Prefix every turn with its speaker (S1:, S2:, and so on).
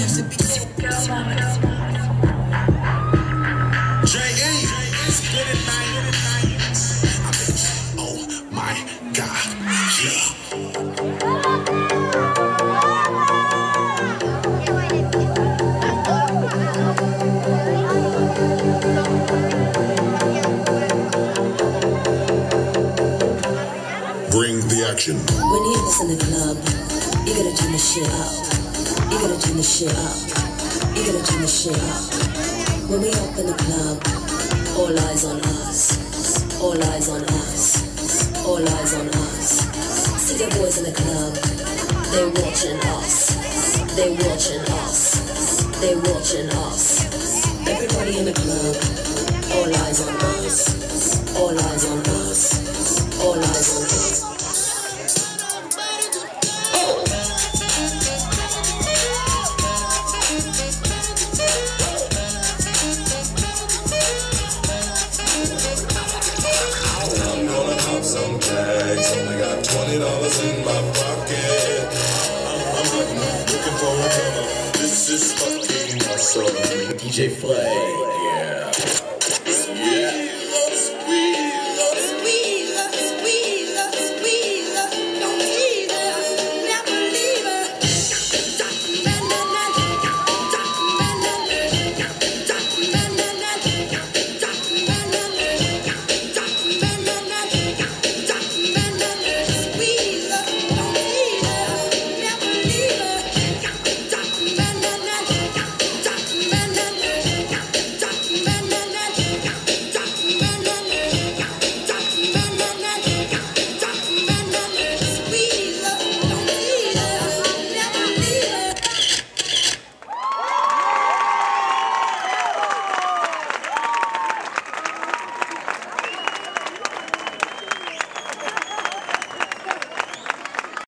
S1: J.E. Spit it, man. Oh my God, yeah. Bring the action.
S2: When you hear this in the club, you gotta turn the shit up. You gotta turn the shit up. You gotta turn the shit up. When we up in the club, all eyes on us. All eyes on us. All eyes on us. See the boys in the club, they watching us. They watching us. They watching us. Everybody in the club, all eyes on us. All eyes on us. All eyes on us.
S3: Some tags, only got $20 in my pocket. I'm looking for a comer. This is fucking awesome. DJ Flay, yeah.